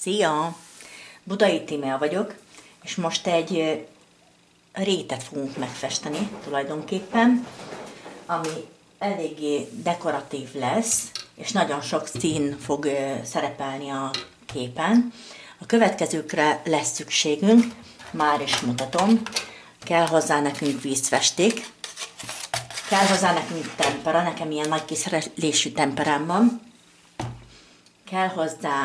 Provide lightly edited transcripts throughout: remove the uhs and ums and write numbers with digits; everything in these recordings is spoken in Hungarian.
Szia! Budai Tímea vagyok, és most egy rétet fogunk megfesteni tulajdonképpen, ami eléggé dekoratív lesz, és nagyon sok szín fog szerepelni a képen. A következőkre lesz szükségünk, már is mutatom. Kell hozzá nekünk vízfesték, kell hozzá nekünk tempera, nekem ilyen nagy kiszerelésű temperám van. Kell hozzá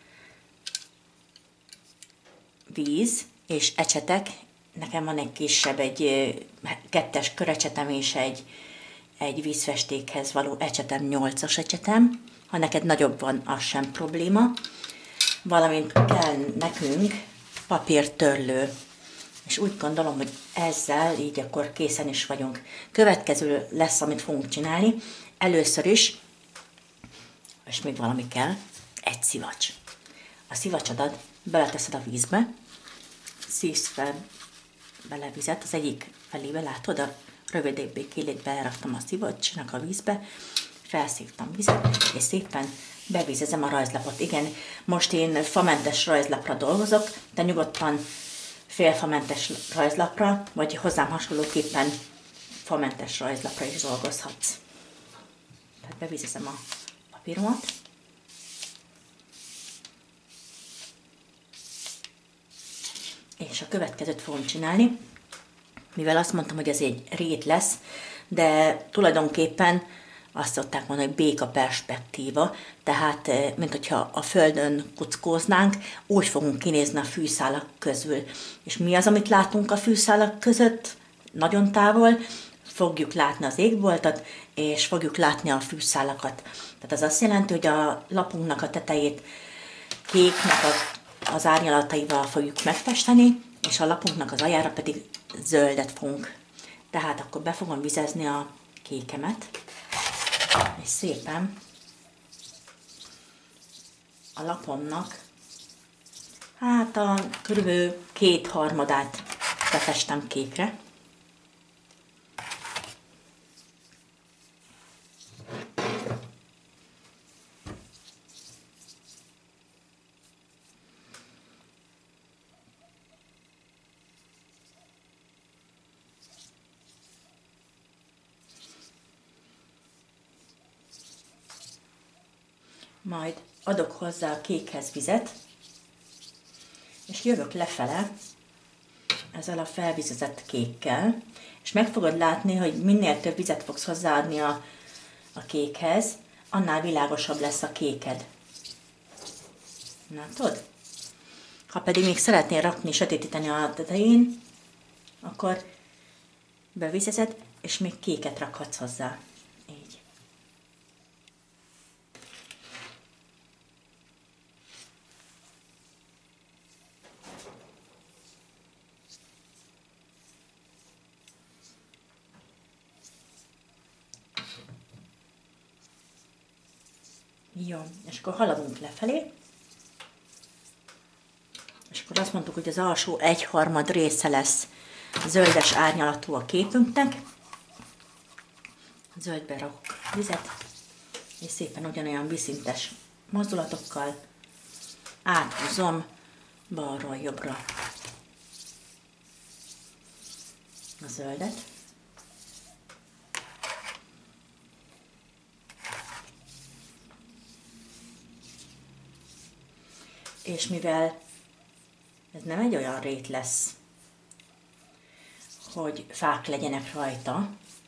víz és ecsetek. Nekem van egy kisebb, egy 2-es körecsetem és egy vízfestékhez való ecsetem, 8-as ecsetem. Ha neked nagyobb van, az sem probléma. Valamint kell nekünk papírtörlő. És úgy gondolom, hogy ezzel így akkor készen is vagyunk. Következő lesz, amit fogunk csinálni. Először is, és még valami kell, egy szivacs. A szivacsodat beleteszed a vízbe, szívsz fel bele vizet, az egyik felébe látod, a rövidébbé kélét beleraktam a szivacsnak a vízbe, felszívtam vizet, és szépen bevízezem a rajzlapot. Igen, most én famentes rajzlapra dolgozok, de nyugodtan félfamentes rajzlapra, vagy hozzám hasonlóképpen famentes rajzlapra is dolgozhatsz. Tehát bevízezem a papíromat. És a következőt fogom csinálni, mivel azt mondtam, hogy ez egy rét lesz, de tulajdonképpen azt szokták mondani, hogy béka perspektíva, tehát mint hogyha a földön kuckóznánk, úgy fogunk kinézni a fűszálak közül. És mi az, amit látunk a fűszálak között? Nagyon távol, fogjuk látni az égboltot, és fogjuk látni a fűszálakat. Tehát az azt jelenti, hogy a lapunknak a tetejét kéknek az árnyalataival fogjuk megfesteni, és a lapunknak az aljára pedig zöldet fogunk. Tehát akkor be fogom vizezni a kékemet, és szépen a lapomnak hát a körülbelül 2/3 befestem kékre. Majd adok hozzá a kékhez vizet, és jövök lefele ezzel a felvizezett kékkel, és meg fogod látni, hogy minél több vizet fogsz hozzáadni a kékhez, annál világosabb lesz a kéked. Látod? Ha pedig még szeretnél rakni, sötétíteni a tetején, akkor bevizezed, és még kéket rakhatsz hozzá. Így. Jó, és akkor haladunk lefelé, és akkor azt mondtuk, hogy az alsó 1/3 része lesz zöldes árnyalatú a képünknek. Zöldbe rakok vizet, és szépen ugyanolyan vízszintes mozdulatokkal áthúzom balról jobbra a zöldet. És mivel ez nem egy olyan rét lesz, hogy fák legyenek rajta,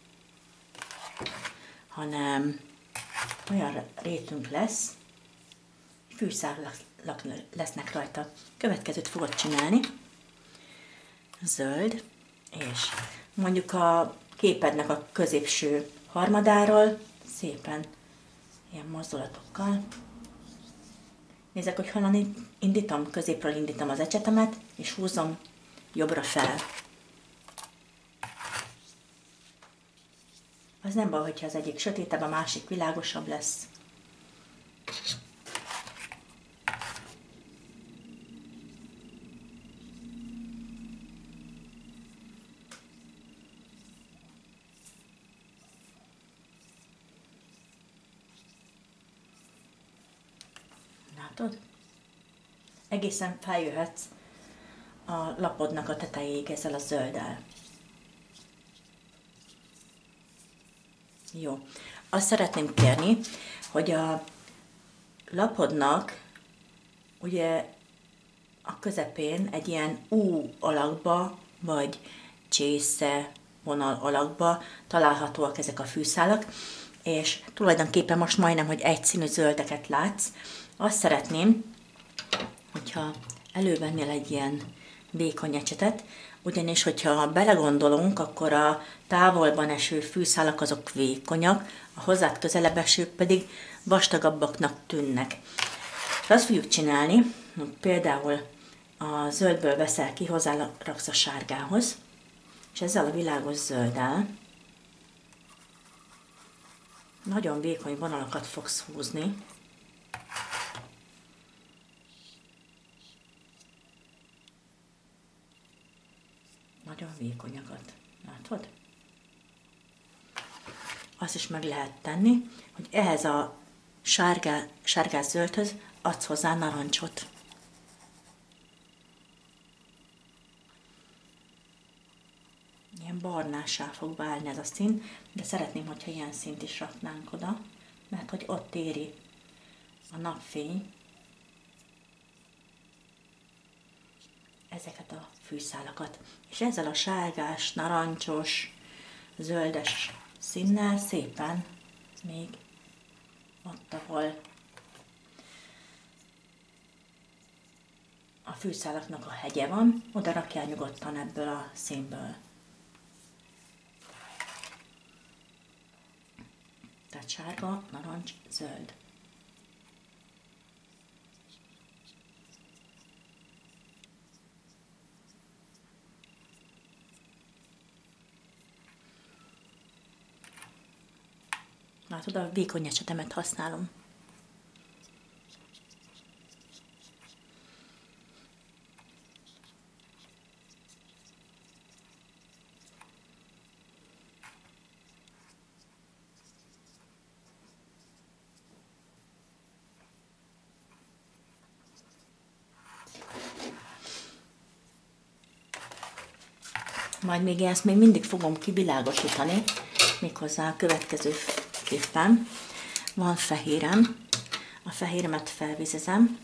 hanem olyan rétünk lesz, fűszálak lesznek rajta. Következőt fogod csinálni, zöld, és mondjuk a képednek a középső harmadáról szépen ilyen mozdulatokkal. Nézzek, hogy honnan indítom, középről indítom az ecsetemet, és húzom jobbra fel. Az nem baj, hogyha az egyik sötétebb, a másik világosabb lesz. Látod? egészen feljöhetsz a lapodnak a tetejéig ezzel a zölddel. Jó. Azt szeretném kérni, hogy a lapodnak ugye a közepén egy ilyen U alakba, vagy csésze vonal alakba találhatóak ezek a fűszálak, és tulajdonképpen most majdnem, hogy egyszínű zöldeket látsz. Azt szeretném, hogyha elővennél egy ilyen vékony ecsetet, ugyanis, hogyha belegondolunk, akkor a távolban eső fűszálak azok vékonyak, a hozzád közelebb esők pedig vastagabbaknak tűnnek. És azt fogjuk csinálni, hogy például a zöldből veszel ki, hozzáraksz a sárgához, és ezzel a világos zölddel nagyon vékony vonalakat fogsz húzni. Nagyon vékonyakat. Látod? Azt is meg lehet tenni, hogy ehhez a sárgás zöldhöz adsz hozzá narancsot. Ilyen barnássá fog válni ez a szín, de szeretném, hogyha ilyen színt is raknánk oda, mert hogy ott éri a napfény ezeket a fűszálakat. És ezzel a sárgás, narancsos, zöldes színnel szépen még ott, ahol a fűszálaknak a hegye van, oda rakjál nyugodtan ebből a színből. Tehát sárga, narancs, zöld. Látod, a vékony ecsetemet használom. Majd még ezt még mindig fogom kivilágosítani, méghozzá a következőképpen. Van fehérem, a fehéremet felvizezem,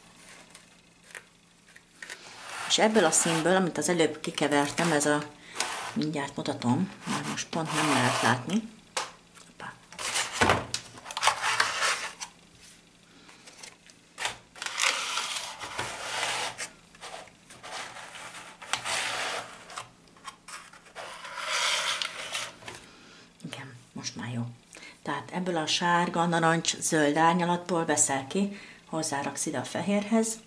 és ebből a színből, amit az előbb kikevertem, ez a, mindjárt mutatom, mert most pont nem lehet látni. Hoppá. Igen, most már jó. Tehát ebből a sárga, narancs, zöld árnyalatból veszel ki, hozzáraksz ide a fehérhez,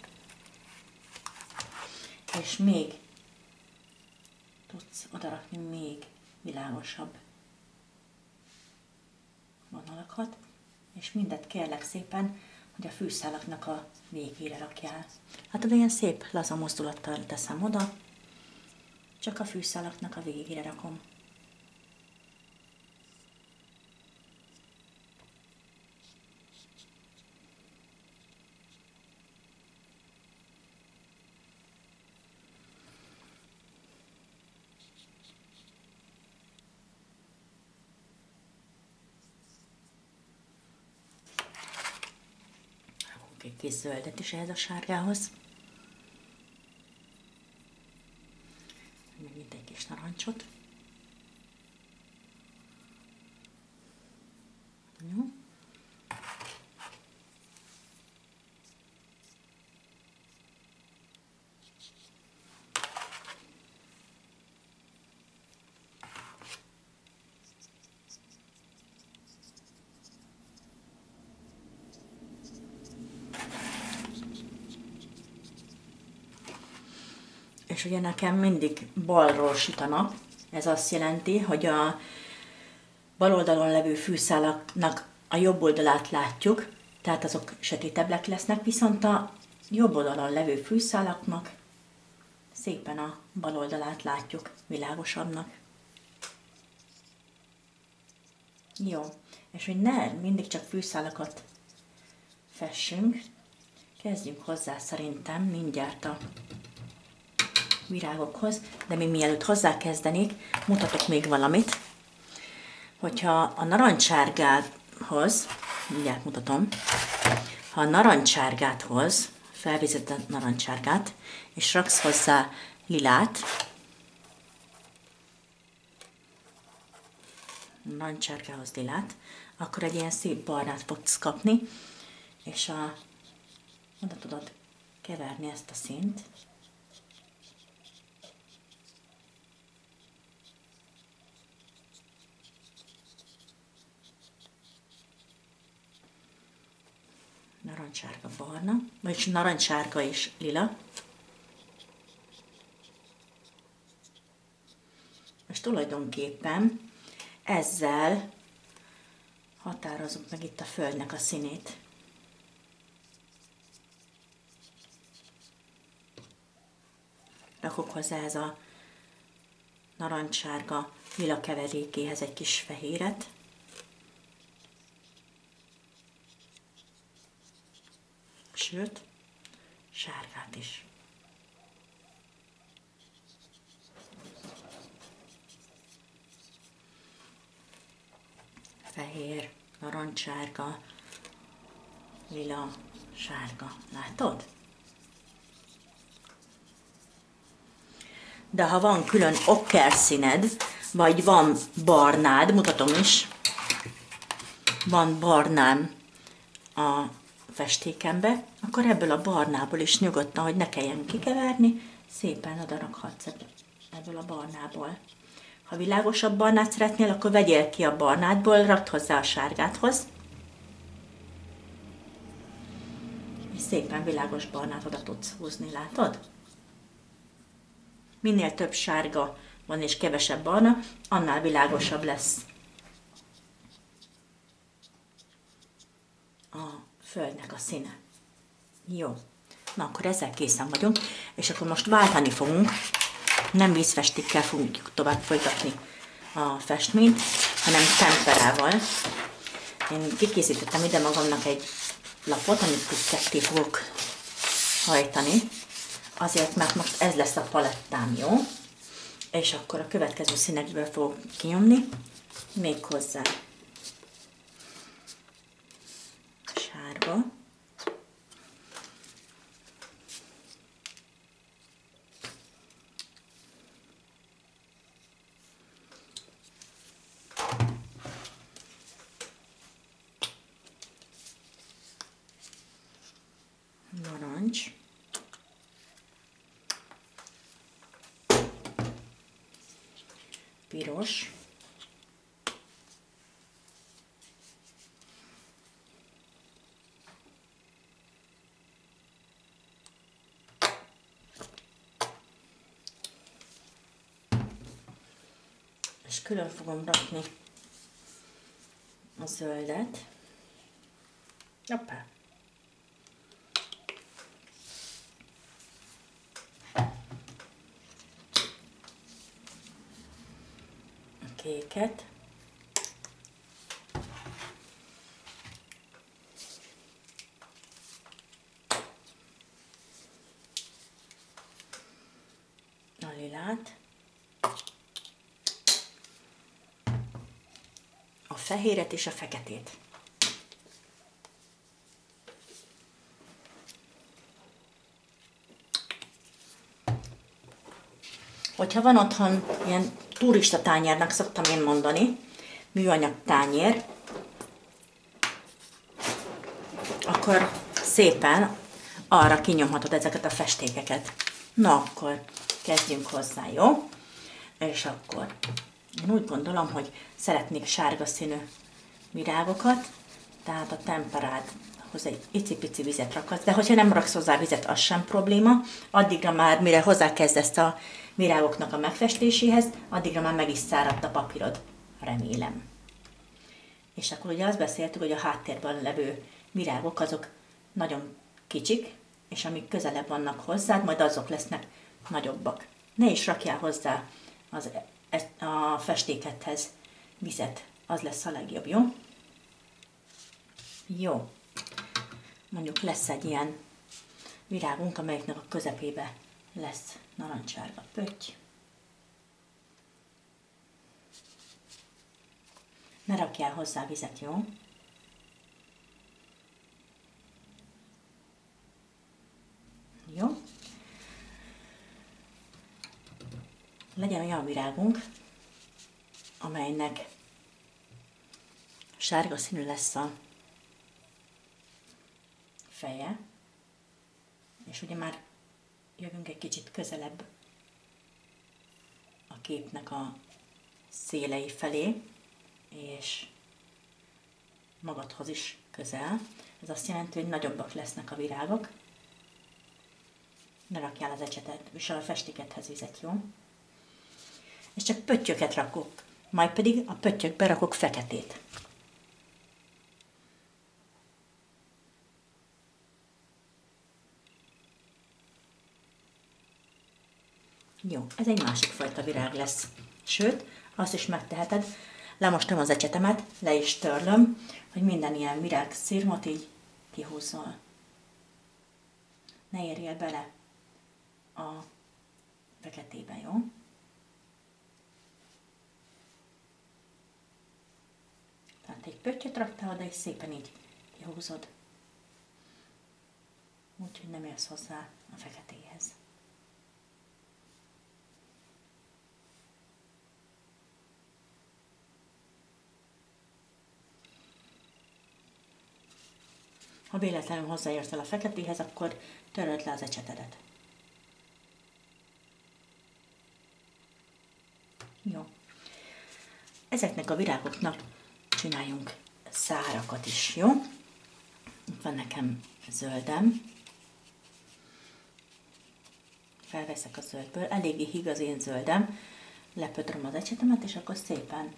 és még tudsz odarakni még világosabb vonalakat, és mindet kérlek szépen, hogy a fűszálaknak a végére rakjál. Hát oda ilyen szép laza mozdulattal teszem oda, csak a fűszálaknak a végére rakom. Egy kis zöldet is ehhez a sárgához. Megint egy kis narancsot. Jó. És ugye nekem mindig balról süt a nap, ez azt jelenti, hogy a bal oldalon levő fűszálaknak a jobb oldalát látjuk, tehát azok sötétebbek lesznek, viszont a jobb oldalon levő fűszálaknak szépen a bal oldalát látjuk világosabbnak. Jó, és hogy ne mindig csak fűszálakat fessünk, Kezdjünk hozzá szerintem mindjárt a virágokhoz, de még mielőtt hozzákezdenék, mutatok még valamit, hogyha a narancssárgához, mindjárt mutatom, ha a narancssárgát hoz, felvizett narancssárgát, és raksz hozzá lilát, narancssárgához lilát, akkor egy ilyen szép barnát fogsz kapni, és oda tudod keverni ezt a színt. Narancssárga barna, vagyis narancssárga és lila. És tulajdonképpen ezzel határozunk meg itt a földnek a színét. Rakok hozzá ez a narancssárga lila keverékéhez egy kis fehéret. Sőt, sárgát is. Fehér, narancssárga, lila, sárga. Látod? De ha van külön okkerszíned, vagy van barnád, mutatom is, van barnám a festékembe, akkor ebből a barnából is nyugodtan, hogy ne kelljen kikeverni, szépen oda rakhatsz ebből a barnából. Ha világosabb barnát szeretnél, akkor vegyél ki a barnádból, rakd hozzá a sárgáthoz, és szépen világos barnát oda tudsz húzni, látod? Minél több sárga van és kevesebb barna, annál világosabb lesz a földnek a színe. Jó. Na, akkor ezzel készen vagyunk, és akkor most váltani fogunk. Nem vízfestékkel fogjuk tovább folytatni a festményt, hanem temperával. Én kikészítettem ide magamnak egy lapot, amit ketté fogok hajtani. Azért, mert most ez lesz a palettám, jó? És akkor a következő színekből fogok kinyomni, méghozzá sárga, narancs, piros, és külön fogom rakni a zöldet. Hoppá. A kéket. A lilát. A fehéret és a feketét. Hogyha van otthon ilyen turista tányérnak szoktam én mondani, műanyag tányér, akkor szépen arra kinyomhatod ezeket a festékeket. Na akkor kezdjünk hozzá, jó? És akkor én úgy gondolom, hogy szeretnék sárga színű virágokat, tehát a temperádhoz egy icipici vizet rakasz, de hogyha nem raksz hozzá vizet, az sem probléma. Addigra már, mire hozzákezdesz a virágoknak a megfestéséhez, addigra már meg is száradt a papírod, remélem. És akkor ugye azt beszéltük, hogy a háttérben levő virágok azok nagyon kicsik, és amik közelebb vannak hozzád, majd azok lesznek nagyobbak. Ne is rakjál hozzá a festékethez vizet, az lesz a legjobb, jó? Jó. Mondjuk lesz egy ilyen virágunk, amelyiknek a közepébe lesz narancssárga pötty. Ne rakjál hozzá vizet, jó? Jó. Legyen olyan virágunk, amelynek sárga színű lesz a feje, és ugye már jövünk egy kicsit közelebb a képnek a szélei felé, és magadhoz is közel. Ez azt jelenti, hogy nagyobbak lesznek a virágok. Ne rakjál az ecsetet, és a festékethez vizet, jó? És csak pöttyöket rakok, majd pedig a pöttyökbe rakok feketét. Jó, ez egy másik fajta virág lesz. Sőt, azt is megteheted, lemostom az ecsetemet, le is törlöm, hogy minden ilyen virág szirmot így kihúzzol. Ne érjél bele a feketébe, jó? Tehát egy pöttyöt raktál oda, és szépen így kihúzod. Úgyhogy nem érsz hozzá a feketéhez. Ha véletlenül hozzáértél a feketéhez, akkor töröld le az ecsetedet. Jó. Ezeknek a virágoknak csináljunk szárakat is, jó? Itt van nekem zöldem. Felveszek a zöldből, eléggé híg az én zöldem. Lepötröm az ecsetemet, és akkor szépen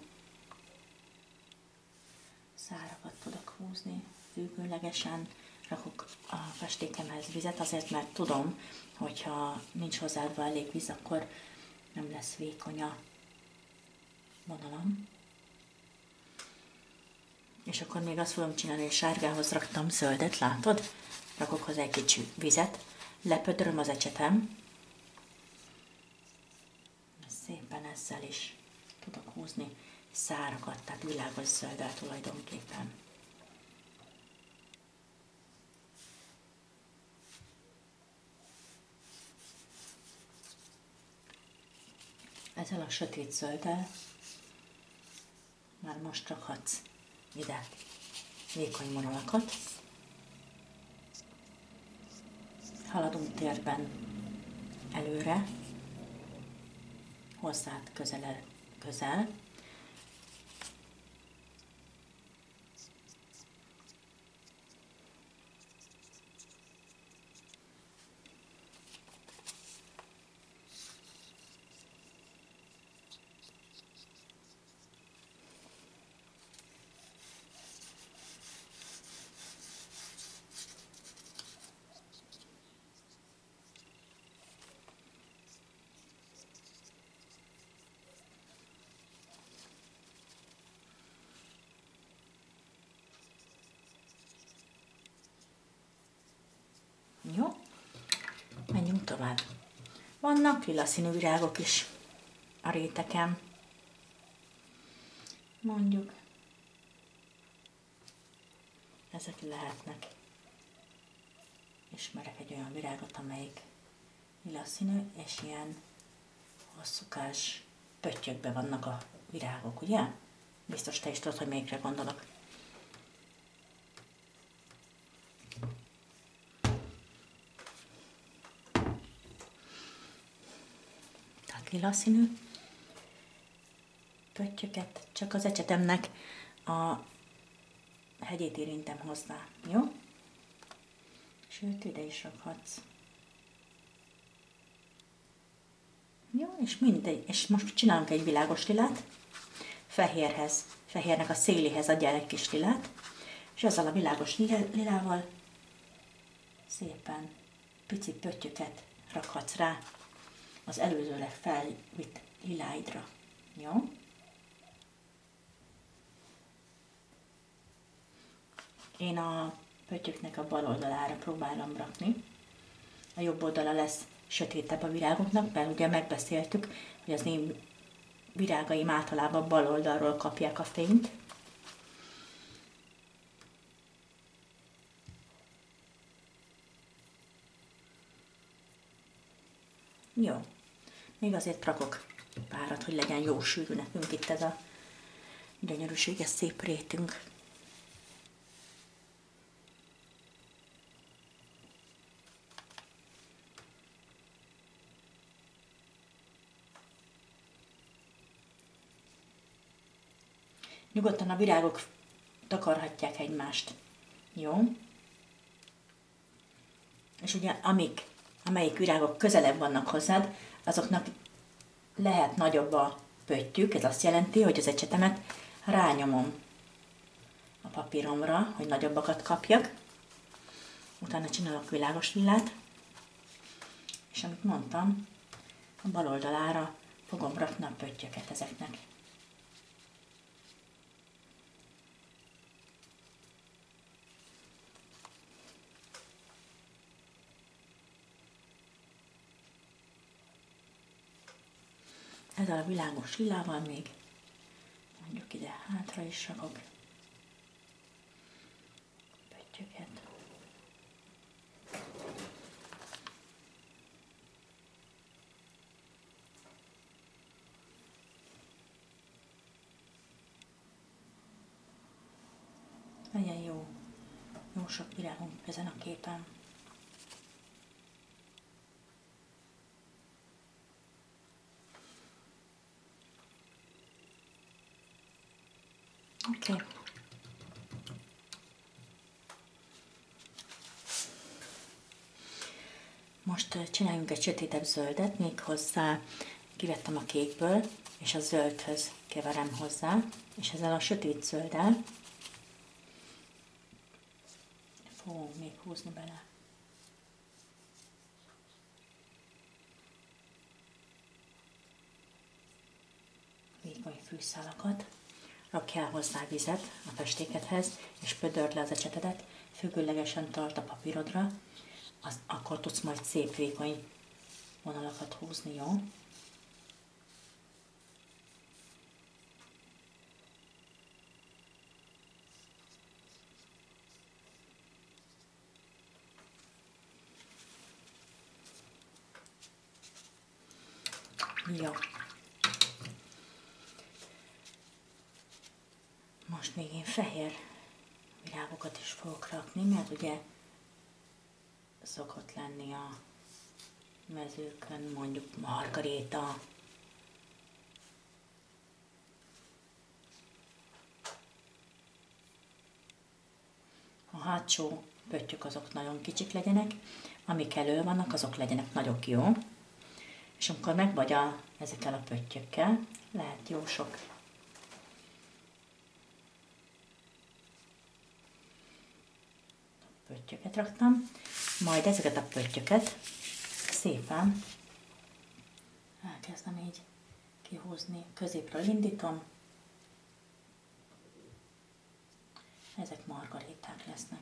szárakat tudok húzni. Függőlegesen rakok a festékemhez vizet, azért mert tudom, hogyha nincs hozzáadva elég víz, akkor nem lesz vékony a vonalam. És akkor még azt fogom csinálni, hogy sárgához raktam zöldet, látod? Rakok hozzá egy kicsi vizet, lepödröm az ecsetem, szépen ezzel is tudok húzni szárakat, tehát világos zölddel tulajdonképpen. Ezzel a sötét zölddel már most rakhatsz ide vékony vonalakat. Haladunk térben előre, hozzád közel. Jó, menjünk tovább. Vannak lila színű virágok is a réteken. Mondjuk, ezek lehetnek. Ismerek egy olyan virágot, amelyik lila színű, és ilyen hosszúkás pöttyökben vannak a virágok, ugye? Biztos te is tudod, hogy melyikre gondolok. Lila színű pöttyöket, csak az ecsetemnek a hegyét érintem hozzá, jó? Sőt, ide is rakhatsz. Jó, és mindegy, és most csinálunk egy világos lilát, fehérnek a széléhez adjál egy kis lilát, és azzal a világos lilával szépen pici pöttyöket rakhatsz rá az előzőleg felvitt liláidra. Jó? Én a pöttyöknek a bal oldalára próbálom rakni, a jobb oldala lesz sötétebb a virágoknak, mert ugye megbeszéltük, hogy az én virágaim általában bal oldalról kapják a fényt. Jó, még azért rakok párat, hogy legyen jó sűrű nekünk itt ez a gyönyörűséges szép rétünk. Nyugodtan a virágok takarhatják egymást. Jó? És ugye amelyik virágok közelebb vannak hozzád, azoknak lehet nagyobb a pöttyük, ez azt jelenti, hogy az ecsetemet rányomom a papíromra, hogy nagyobbakat kapjak. Utána csinálok világos lilát, és amit mondtam, a bal oldalára fogom rakni a pöttyöket ezeknek. Ezzel a világos lilával még mondjuk ide hátra is rakok pöttyöket. Legyen jó sok virágunk ezen a képen. Oké. Most csináljunk egy sötétebb zöldet, még hozzá kivettem a kékből, és a zöldhöz keverem hozzá, és ezzel a sötét zölddel fogom még húzni bele. Vékony fűszálakat. Rakjál hozzá vizet a festékedhez, és pödörd le az ecsetedet, függőlegesen tart a papírodra, akkor tudsz majd szép vékony vonalakat húzni, jó? Jó. Most még én fehér virágokat is fogok rakni, mert ugye szokott lenni a mezőkön mondjuk margaréta, a hátsó pöttyök azok nagyon kicsik legyenek, amik elő vannak, azok legyenek nagyok, jó? És amikor meg vagy ezekkel a pöttyökkel, lehet jó sok pöttyöket raktam, majd ezeket a pöttyöket szépen elkezdem így kihúzni, középről indítom, ezek margaréták lesznek.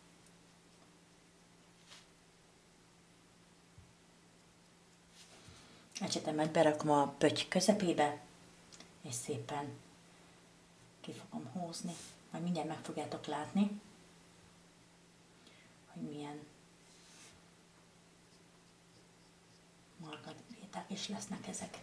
Ecsetemet berakom a pötty közepébe, és szépen ki fogom húzni. Majd mindjárt meg fogjátok látni, hogy milyen margaréták is lesznek ezek.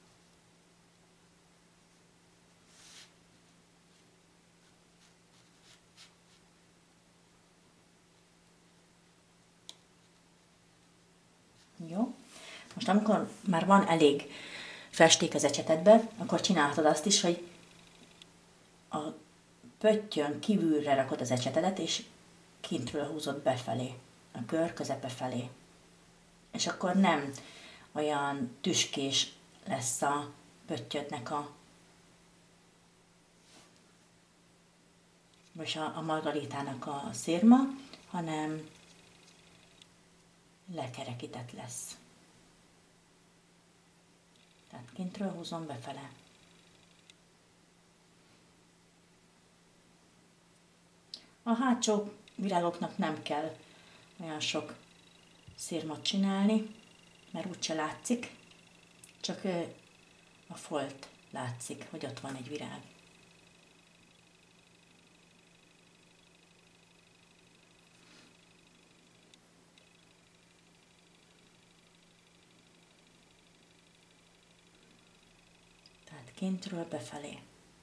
Jó. Most amikor már van elég festék az ecsetedbe, akkor csinálhatod azt is, hogy a pöttyön kívülre rakod az ecsetedet, és kintről húzod befelé, a kör közepe felé. És akkor nem olyan tüskés lesz a pöttyödnek vagy a margaritának a szirma, hanem lekerekített lesz. Tehát kintről húzom befele. A hátsó virágoknak nem kell olyan sok szirmot csinálni, mert úgyse látszik, csak a folt látszik, hogy ott van egy virág. Tehát kintről befelé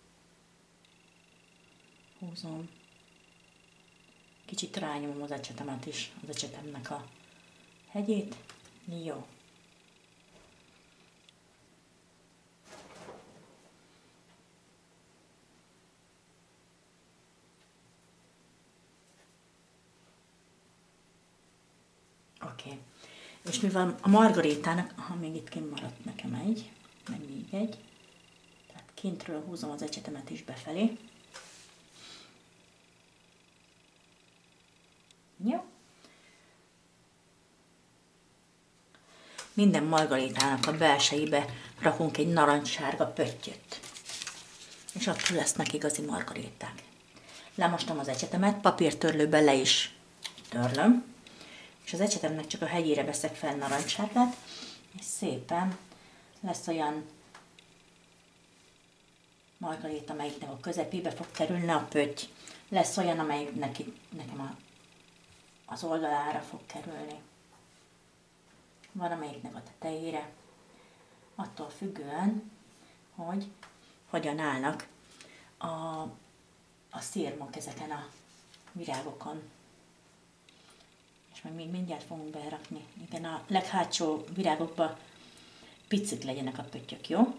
húzom. Kicsit rányomom az ecsetemet is, az ecsetemnek a hegyét. Jó. Oké. És mivel a margaritának, még itt kint maradt nekem egy, meg még egy, tehát kintről húzom az ecsetemet is befelé. Jó. Minden margaritának a belsejébe rakunk egy narancssárga pöttyöt. És attól lesznek igazi margariták. Lemostam az ecsetemet, papírtörlőben le is törlöm, és az ecsetemnek csak a hegyére veszek fel narancssárgát, és szépen lesz olyan margarita, amelyiknek a közepébe fog kerülni a pötty. Lesz olyan, amelyik nekem az oldalára fog kerülni. Van, amelyiknek a tetejére. Attól függően, hogy hogyan állnak a szirmok ezeken a virágokon. És meg még mindjárt fogunk berakni. Igen, a leghátsó virágokba picik legyenek a pöttyök, jó?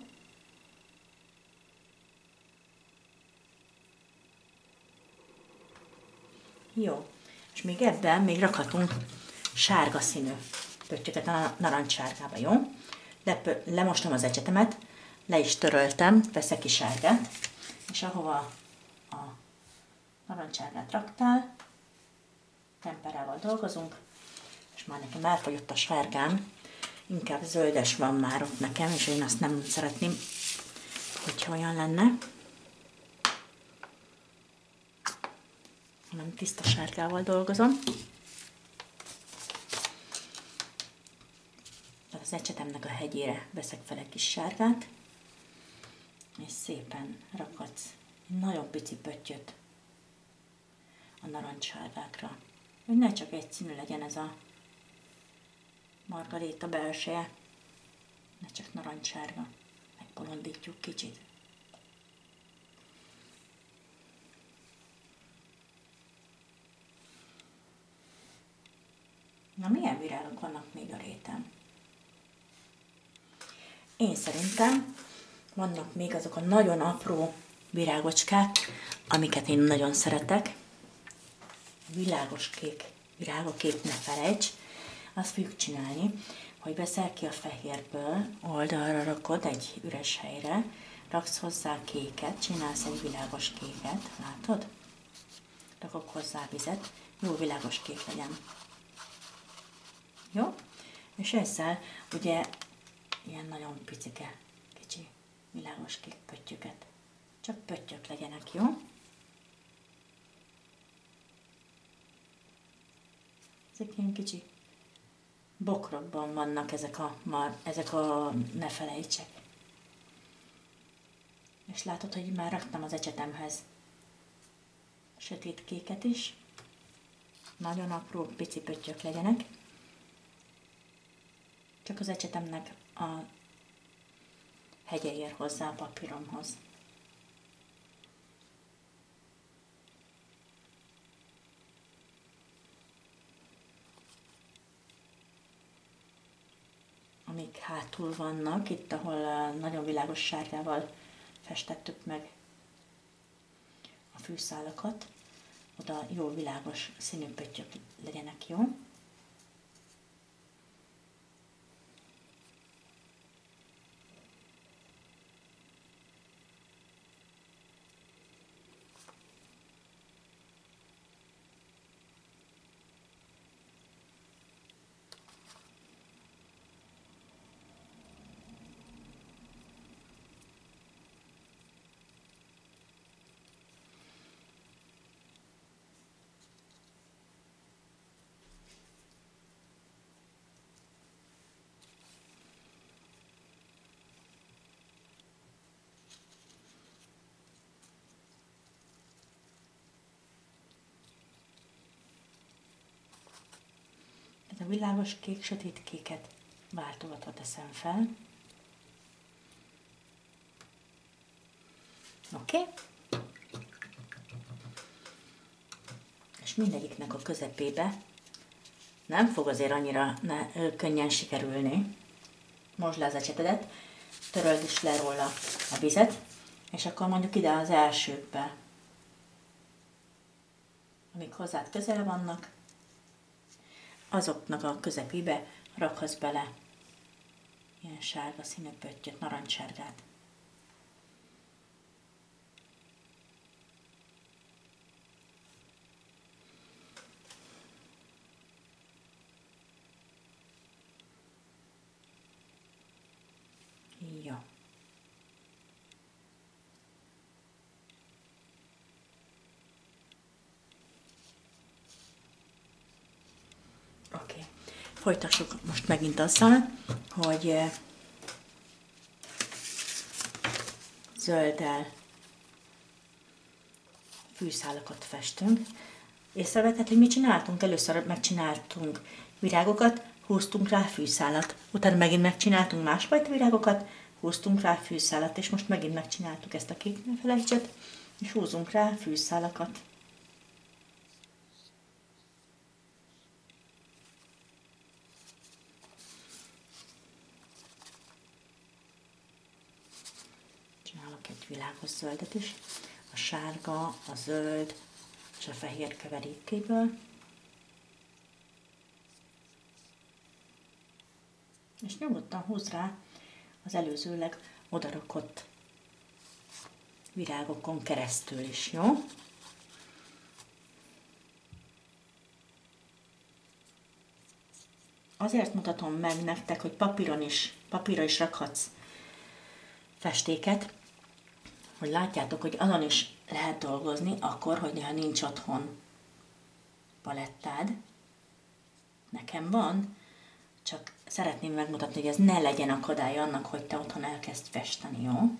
Jó. És még ebben még rakhatunk sárga színű pöttyöket a narancssárgába, jó? Lemostam az ecsetemet, le is töröltem, veszek ki sárgát, és ahova a narancssárgát raktál, temperával dolgozunk, és már nekem elfogyott a sárgám, inkább zöldes van már ott nekem, és én azt nem szeretném, hogyha olyan lenne, hanem tiszta sárgával dolgozom. Az ecsetemnek a hegyére veszek fel egy kis sárgát, és szépen rakadsz egy nagyon pici pöttyöt a narancssárgákra, hogy ne csak egyszínű legyen ez a margarita belseje, ne csak narancssárga, megbolondítjuk kicsit. Na, milyen virágok vannak még a réten? Én szerintem vannak még azok a nagyon apró virágocskák, amiket én nagyon szeretek. Világos kék virágokét ne felejts. Azt fogjuk csinálni, hogy veszel ki a fehérből, oldalra rakod egy üres helyre, raksz hozzá kéket, csinálsz egy világos kéket, látod? Rakok hozzá vizet, jó világos kék legyen. Jó? És ezzel ugye ilyen nagyon picike, kicsi, világos kék pöttyöket. Csak pöttyök legyenek, jó? Ezek ilyen kicsi bokrokban vannak ezek a ne felejtsek. És látod, hogy már raktam az ecsetemhez sötét kéket is. Nagyon apró, pici pöttyök legyenek. Csak az ecsetemnek a hegye ér hozzá a papíromhoz. Amik hátul vannak, itt, ahol nagyon világos sárgával festettük meg a fűszálakat, oda jó világos színű pöttyök legyenek, jó? világos kék, sötét kéket váltogatva teszem fel. Oké? És mindegyiknek a közepébe nem fog azért annyira könnyen sikerülni. Mosd le az ecsetedet, töröld is le róla a vizet, és akkor mondjuk ide az elsőkbe, amik hozzád közel vannak, azoknak a közepébe rakhatsz bele ilyen sárga színű pöttyöt, narancssárgát. Jó. Oké. Folytassuk most megint azzal, hogy zölddel fűszálakat festünk. Észrevetted, hogy mit csináltunk? Először megcsináltunk virágokat, húztunk rá fűszálat. Utána megint megcsináltunk másfajta virágokat, húztunk rá fűszálat, és most megint megcsináltuk ezt a kék felejtset, és húzunk rá fűszálakat. Csinálok egy világos zöldet is, a sárga, a zöld és a fehér keverékéből. És nyugodtan húzz rá az előzőleg odarakott virágokon keresztül is, jó? Azért mutatom meg nektek, hogy papírra is rakhatsz festéket, hogy látjátok, hogy azon is lehet dolgozni, akkor, hogy néha nincs otthon palettád. Nekem van, csak szeretném megmutatni, hogy ez ne legyen akadály annak, hogy te otthon elkezd festeni, jó?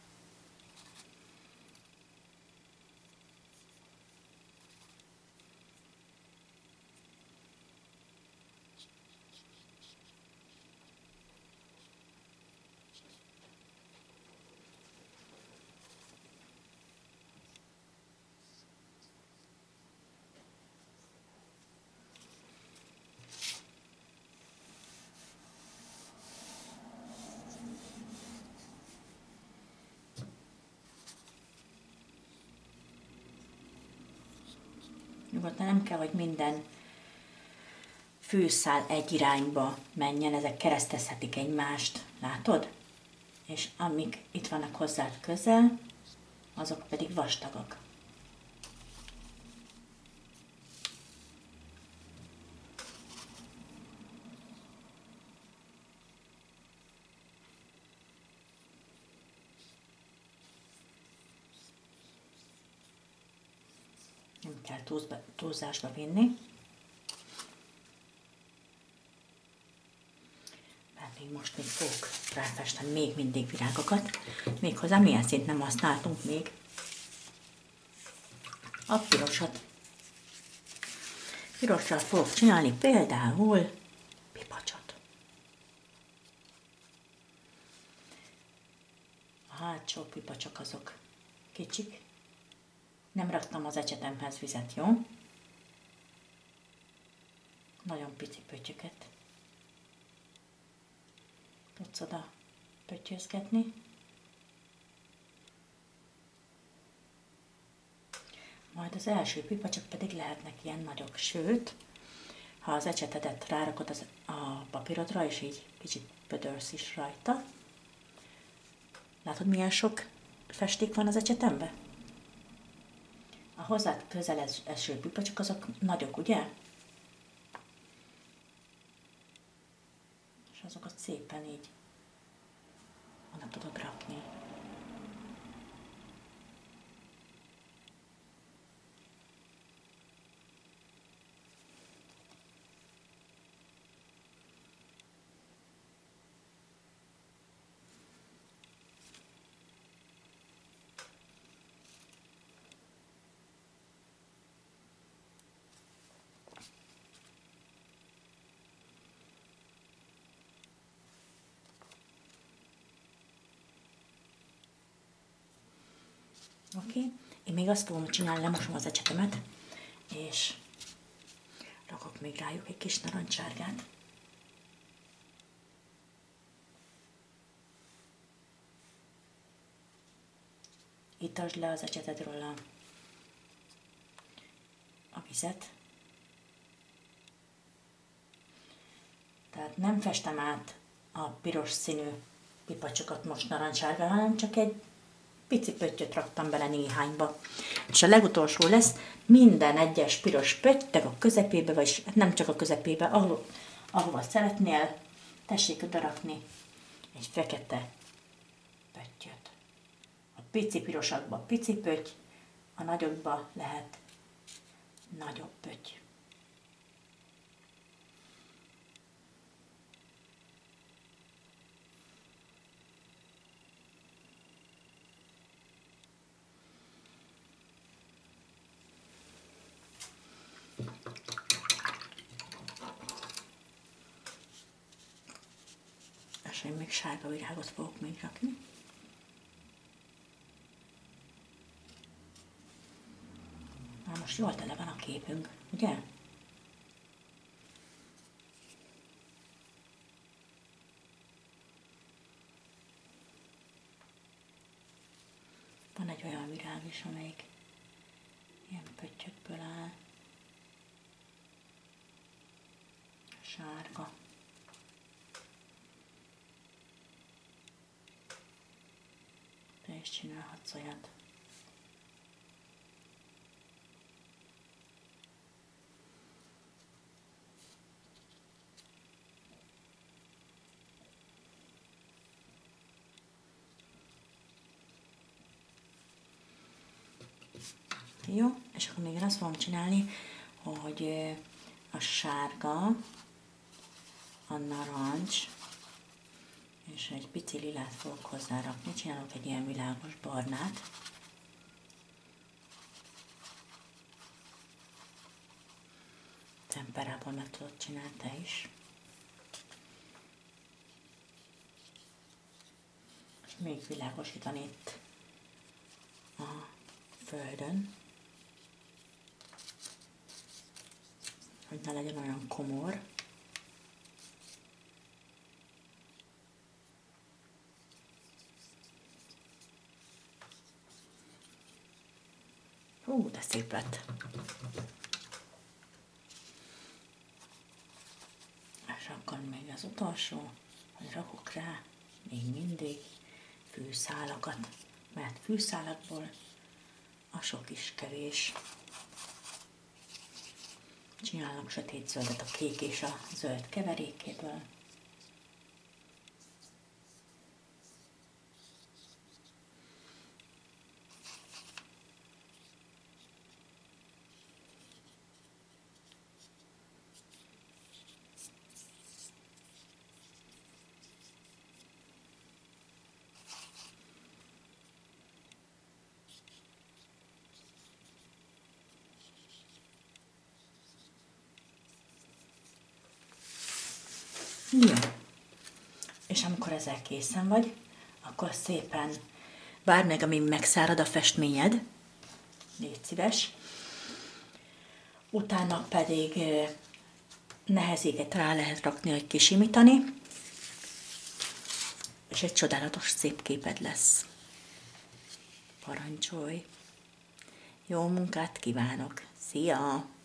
Nyugodtan nem kell, hogy minden fűszál egy irányba menjen, ezek keresztezhetik egymást, látod? És amik itt vannak hozzád közel, azok pedig vastagak. Nem kell túlzásba vinni. Mert most még fogok ráfesteni még mindig virágokat. Méghozzá milyen szint nem használtunk még. A pirosat. Pirossal fogok csinálni például pipacsot. A hátsó pipacsok azok kicsik. Nem raktam az ecsetemhez vizet, jó? Nagyon pici pöttyöket tudsz oda pöttyözgetni. Majd az első pipacsok pedig lehetnek ilyen nagyok, sőt, ha az ecsetedet rárakod a papírodra, és így kicsit pödörsz is rajta. Látod, milyen sok festék van az ecsetemben? A hozzád közel eső pipacsok azok nagyok, ugye? És azokat szépen így oda tudod rakni. Oké? Én még azt fogom csinálni, lemosom az ecsetemet, és rakok még rájuk egy kis narancsárgát. Itasd le az ecsetedről a vizet. Tehát nem festem át a piros színű pipacsokat most narancsárga, hanem csak egy pici pöttyöt raktam bele néhányba. És a legutolsó lesz minden egyes piros pöttyög a közepébe, vagy nem csak a közepébe, ahova szeretnél, tessék odarakni egy fekete pöttyöt. A pici pirosakba pici pötty, a nagyokba lehet nagyobb pötty. És én még sárga virágot fogok még rakni. Na most jól tele van a képünk, ugye? Van egy olyan virág is, amelyik ilyen pöttyökből áll. Sárga. Te is csinálhatsz olyat. Jó, és akkor még azt fogom csinálni, hogy a sárga, a narancs, és egy pici lilát fogok hozzárakni. Csinálok egy ilyen világos barnát. Temperából meg tudod csinálni te is. És még világosítani itt a földön, hogy ne legyen olyan komor. Hú, de szép lett! És akkor még az utolsó, hogy rakok rá még mindig fűszálakat, mert fűszálakból a sok is kevés. Csinálok sötét zöldet a kék és a zöld keverékéből. Jó. És amikor ezzel készen vagy, akkor szépen várd meg, amíg megszárad a festményed. Légy szíves. Utána pedig nehezéket rá lehet rakni, hogy kisimítani, és egy csodálatos szép képed lesz. Parancsolj! Jó munkát kívánok! Szia!